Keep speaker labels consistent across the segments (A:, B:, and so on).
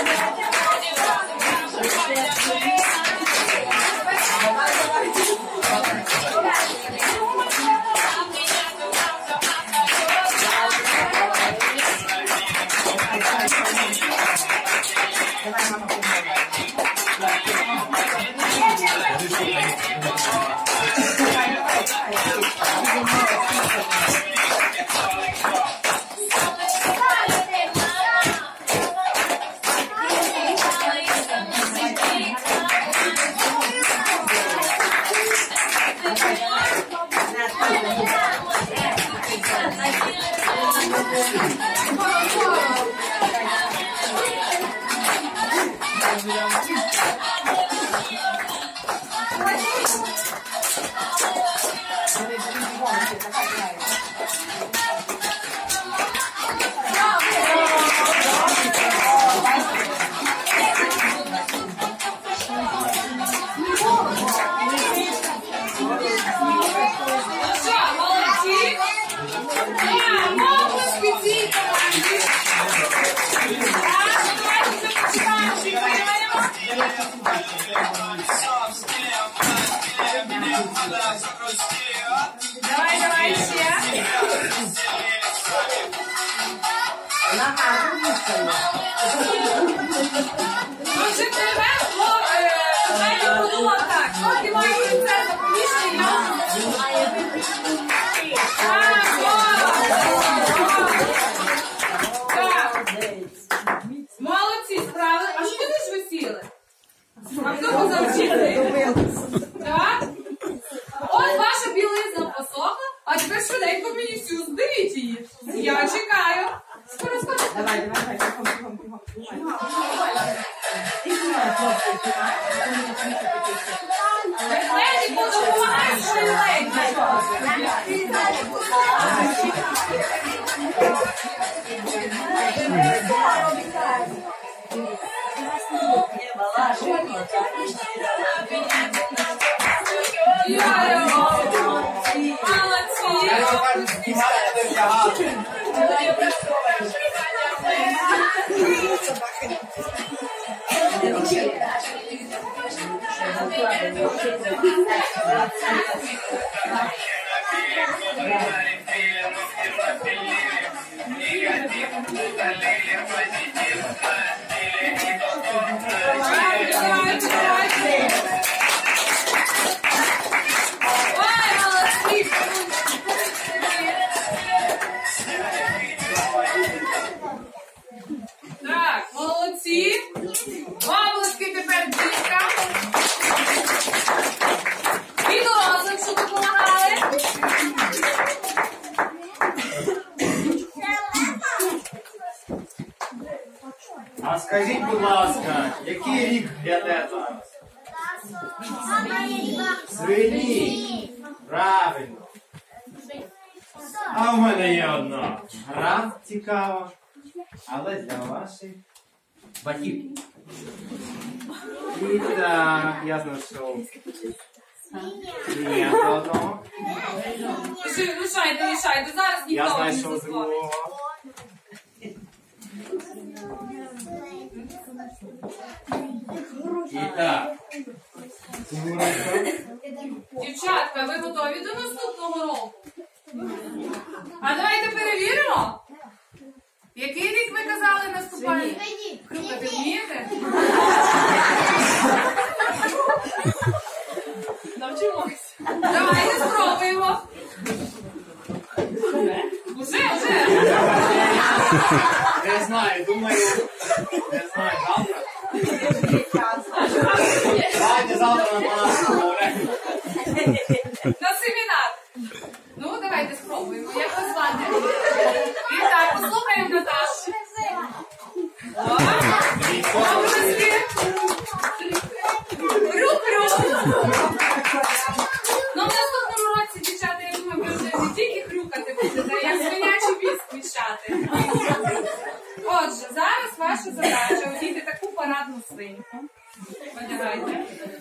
A: Давай ще. Ну, вже тебе, Женя подумав так. Ти маєш принцеса поміщення, молодці, справили. А що ви ж висіли? А хто казав вчити? Так? От ваша білизна посохла, а тепер швиденько мені всю зберіть її. Я чекаю. Скоро.
B: Давай.
A: Леді, допомагай свою леді. Так, молодці. Обласки тепер дітка. І дорослим, що допомагали.
C: А скажіть, будь ласка, який рік гряде зараз? Свині. Правильно. А в мене є одна гра цікава, але для ваших батьків. І так, я знайшов. Ні, одного.
A: Лишайте, зараз
C: Я
A: ніхто не
C: знайшов
A: засловить.
C: другого. І так.
A: Дівчатка, ви готові до наступного року? А давайте перевіримо. Який рік ви казали наступає? Хрюкати вмієте? Навчимося. Давайте спробуємо. Уже.
C: Не знаю, думаю, завтра. Давайте завтра на 12 говоримо.
A: На семінар. Ну, давайте спробуємо. Як вас звати? І так, послухаємо Наташу. Хрюк-хрюк. Ну, в наступному році, дівчата, я думаю, ви вже не тільки хрюкати будете, а як свинячий віск мішати. Отже, зараз ваша задача одіти таку парадну свиньку. Одягайте.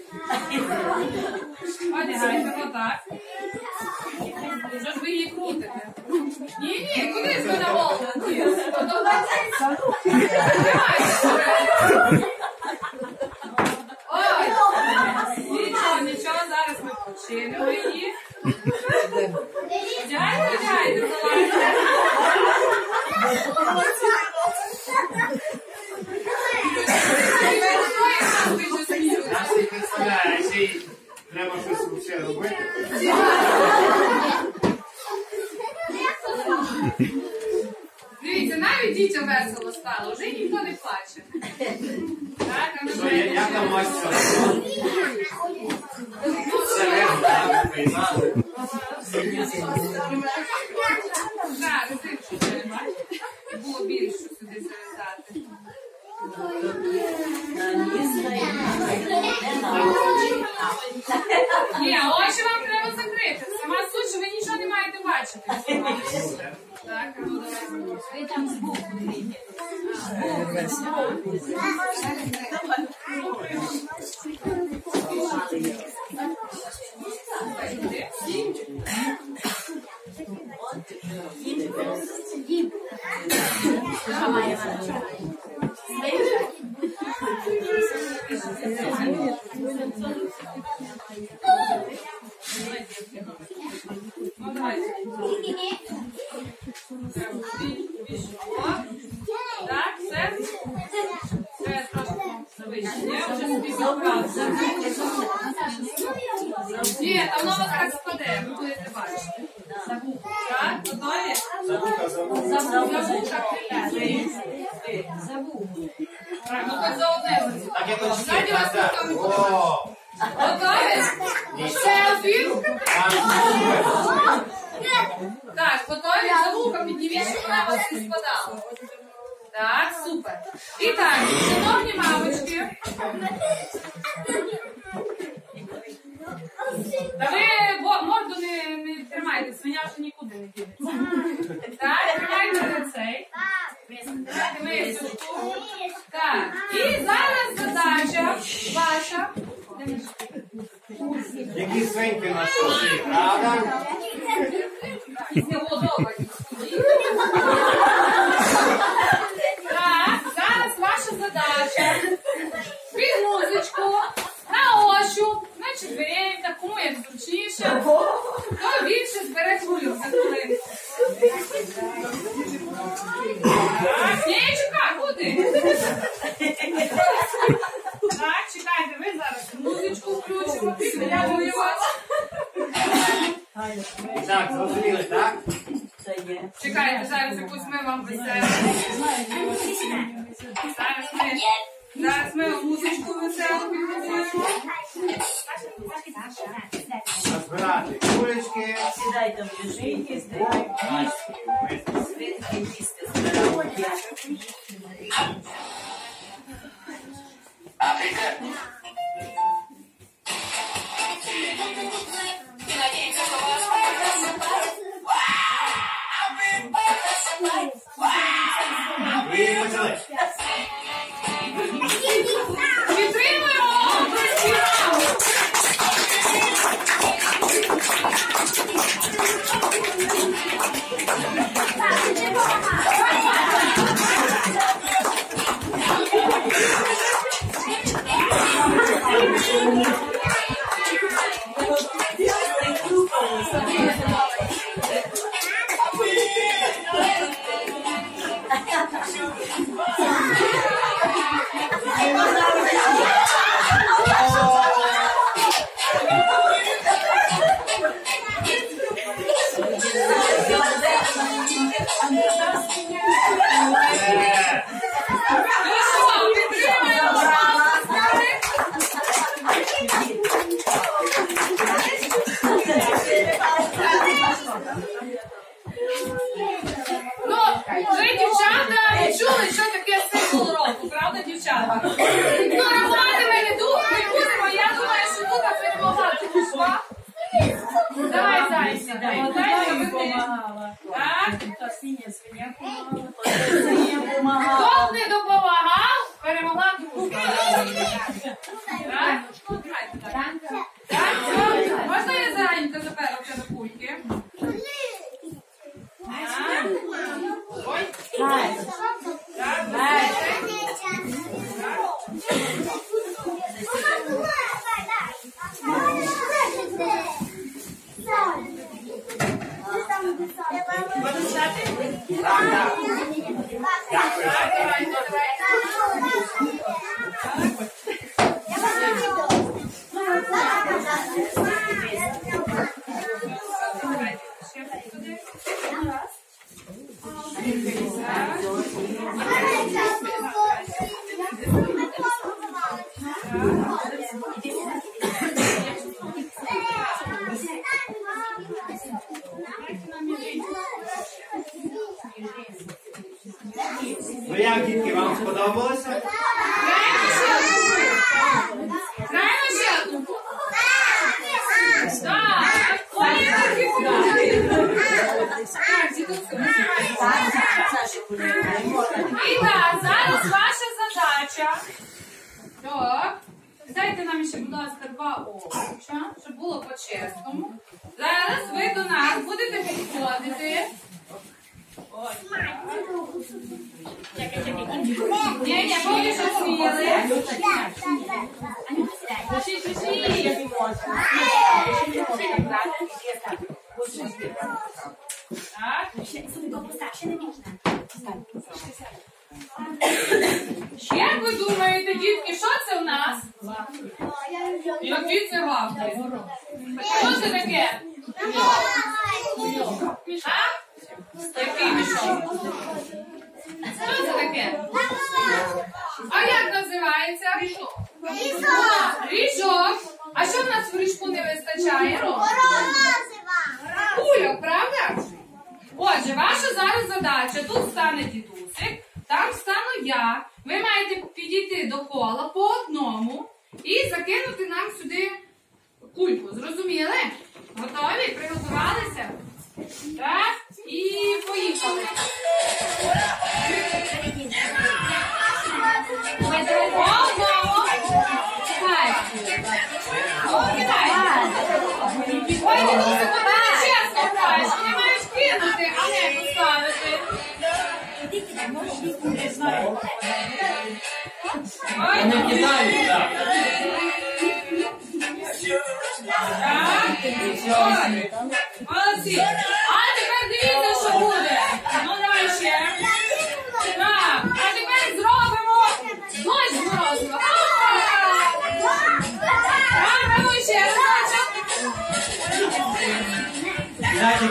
A: Одягайте, отак. Що ж ви її крутите? Ні, куди ж ви на голову? Ні, Ой, нічого, зараз ми починимо її. Дядько, залазьте.
C: Я собі представляю, ще й треба щось ще робити.
A: Дивіться, навіть дітям весело стало, вже ніхто не плаче. Так, а
C: Що, як там мастер? Це верно, так, приймали.
A: Так, резинку не бачите? Було більше сюди зав'язати. Ні, очі вам треба закрити. Сама суть, що ви нічого не маєте бачити. Так, ну давай. Ви там збоку дивіться. Так, все. Все, трошки завищення. Я вже собі забрав. Ні, там нова так спаде, ви будете бачити. Так, готові? Забув. Ну, так за одне.
C: Так, я точно.
A: Ззаді вас ніхто не буде. Готові? Селфі. Так, готові? За вуха підніміть, щоб вона вас не спадала. Так, супер. І так, шановні мамочки. Та ви морду не тримайте, свиня вже нікуди не дінеться. Так, тримайте цей. Тримайте мисочку. Так, і зараз задача ваша.
C: Які свинки на столі, правда?
A: Так, зараз ваша задача. Під музичку, на ощуп, на четвереньках, кому як зручніше. Хто більше збере кулю за хвилинку. Так, ні, чекай, куди? Так, чекайте, ви зараз музичку включимо, підглядую вас.
C: Так, зрозуміли, так?
A: Чекайте, зараз якусь ми вам веселу. Зараз ми вам музичку веселу підготуємо.
C: Розбирати кулечки.
B: Сідайте в лежинки, збирайте свинки, їсти збирайте.
C: І почали.
A: Підтримуємо! Ви, дівчата, відчули, що таке символ року, правда, дівчата? Ігнорувати ми не будемо, я думаю, що тут перемогла пішла. Давай, зай, сідай. Так. Хто не допомагав, перемогла дружба. Так? Так, можна я зайнята тепер оце до кульки? Ой. Так,
C: Сподобалося?
A: Граємо ще одну? Так. Ой, які круті. Так, дідуська. І так, зараз ваша задача. Так. Дайте нам ще, будь ласка, 2 овоча, щоб було по-чесному. Зараз ви до нас будете підходити. Ні, поки що сіли. Так. Як ви думаєте, дітки, що це в нас? Які це гавки? Що це таке? А? Який мішок? Що це таке? А як називається? Ріжок. Ріжок. А що в нас в ріжку не вистачає? Кульок, правда? Отже, ваша зараз задача. Тут стане дідусик, там стану я. Ви маєте підійти до кола по одному і закинути нам сюди кульку. Зрозуміли? Готові? Приготувалися? Так? І поїхали. Одного. Ой, дідусику, ти не чесно граєш. Вони мають кинути, а не поставити. Ой,
C: Не кидають, так.
A: Ой, молодці. А тепер дивіться, що буде. Ну, давай ще. Так, а тепер зробимо дощ з морозива. Робимо ще разочок.
C: Кидайте.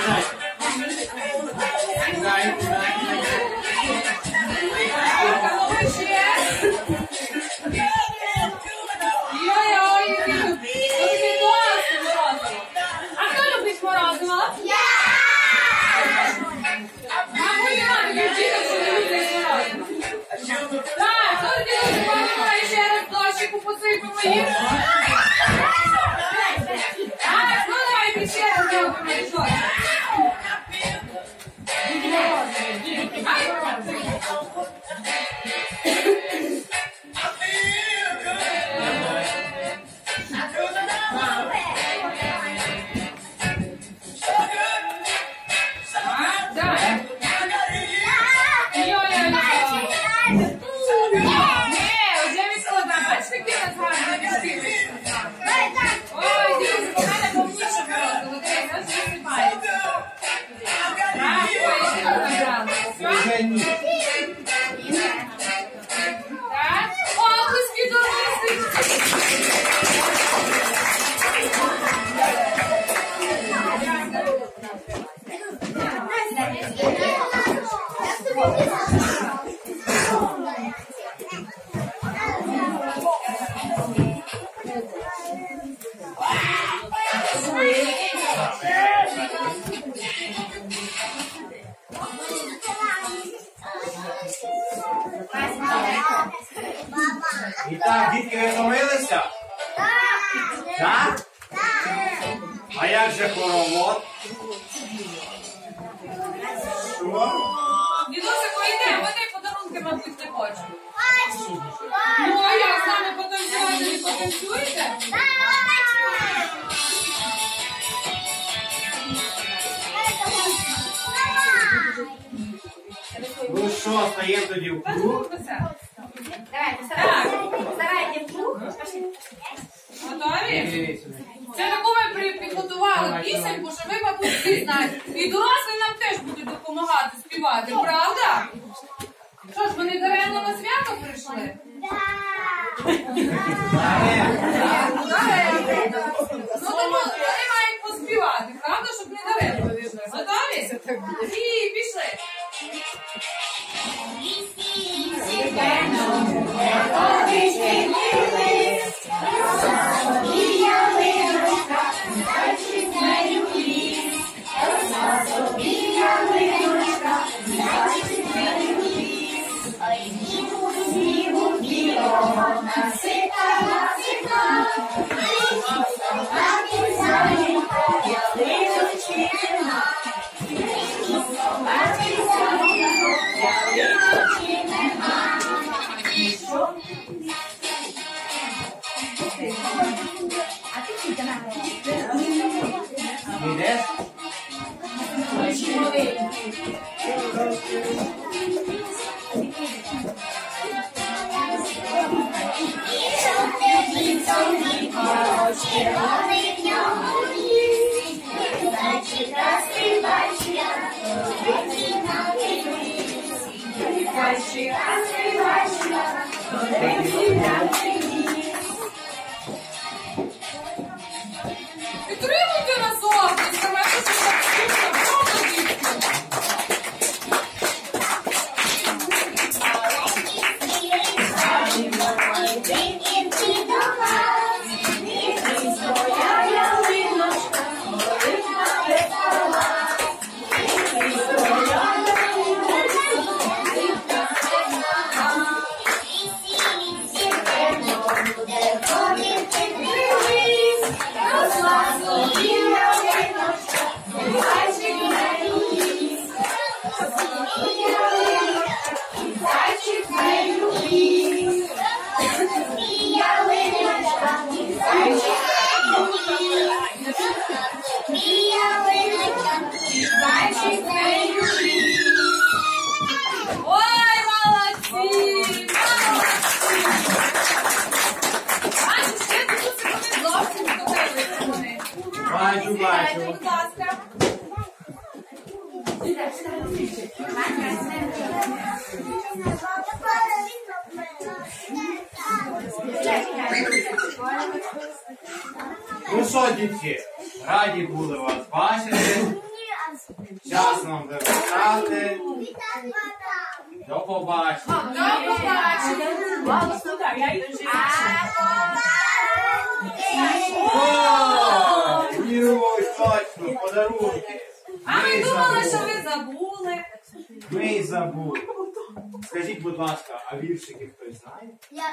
A: Ой-ой, який класний морозиво. А хто любить морозиво? Мабуть, немає таких діток, що не люблять морозиво. Так, хто ділиться морозиво, ще раз дощику посипемо їх. Так, ну давайте ще раз зробимо рішок.
C: І так, дітки, ви втомилися? Так? А як же хоровод? Що?
A: Дідусику, йде, вони подарунки, мабуть, не хочуть. Ну, а як з нами потанцювати, не потанцюєте?
C: Ну що, стаємо тоді в круг?
A: Давайте, готові? Це таку ми підготували пісеньку, що ви, мабуть, всі знаєте. І дорослі нам теж будуть допомагати співати, правда? Що ж, вони даремно на свято прийшли? Ну, тому вони мають поспівати, правда, щоб не даремно. Готові? І пішли.
D: Ой,
A: Підтримуйте разом, не скажете, що так скучно, правда, дітки? Ой, молодці! Бачиш, ще тут вони зовсім скотилися вони.
C: Бачу, бачу.
A: Будь ласка.
C: Ну що, дітки, раді були вас бачити. Час нам виписати. До побачення.
A: До побачення.
C: О, Юрій, точно, подарунки.
A: А ми думали, що ви забули.
C: Ми й забули. Скажіть, будь ласка, а віршики хтось знає?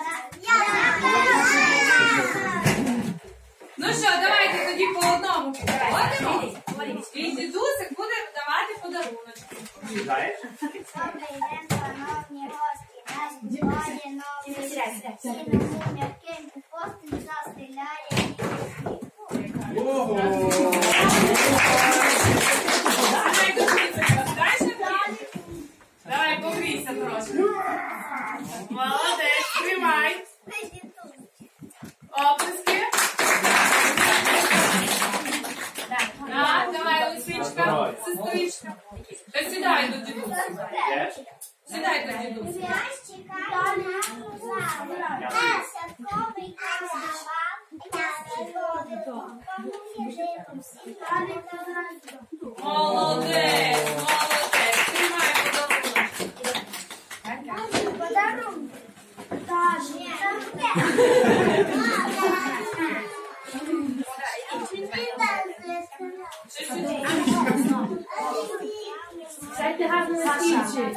A: Ну що, давайте тоді по одному підходимо. І дідусик буде давати подаруночки.
C: Знаєш?
D: Добрий день, шановні гості. Нас чекає новий рік. Сіному м'якенький постіль застеляє.
C: Ого!
A: Давай, погрійся трошки. Молодець, тримай. Оплески. Давай, Лисичка, сестричка. Та сідай до дідуся.
C: Йдеш?
A: Сідай до дідуся.
D: Нас чекає на славу. Святковий карнавал.
A: Молодець, молодець. Тримай подарунок.
D: Подарунок.
B: Сядьте гарно на стільчик.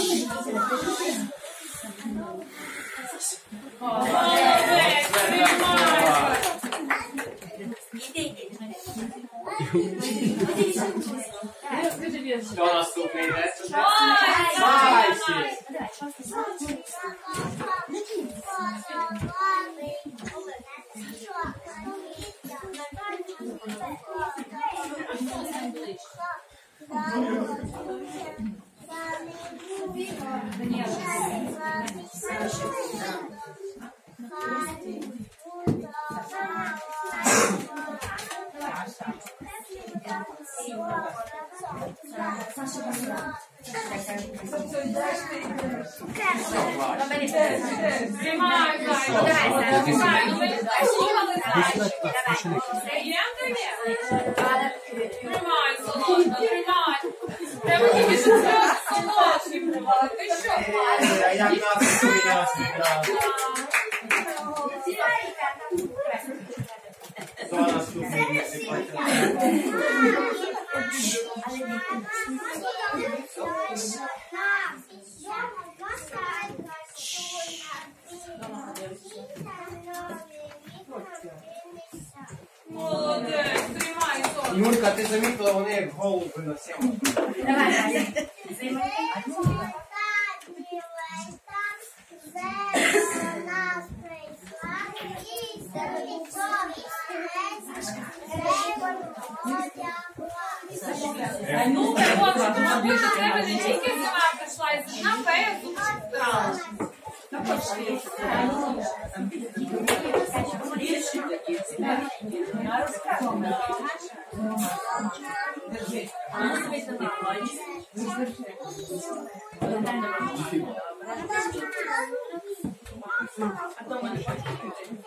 A: Молодець, тримай.
C: Хто наступний йде?
A: Ой,
C: Мальчик!
A: Тримай, тримай. Слухали, тримай, солодка, тримай. Треба тільки що солодші брати. Ти що?
C: А як нас помінявся відразу? Хто наступний виступати?
A: Молодець, тримай, солодка.
C: Юрка, ти замітила, вони як голуби на сім'ю.
A: Ну, так от, мабуть, до тебе не тільки зима прийшла, і зима фея тут страла.
D: А то мене